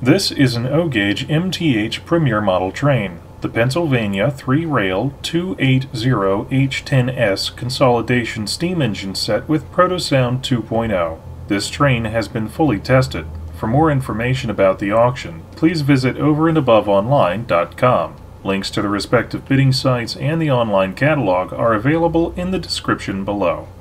This is an O-gauge MTH Premier model train, the Pennsylvania 3-rail 280H10S Consolidation steam engine set with Protosound 2.0. This train has been fully tested. For more information about the auction, please visit overandaboveonline.com. Links to the respective bidding sites and the online catalog are available in the description below.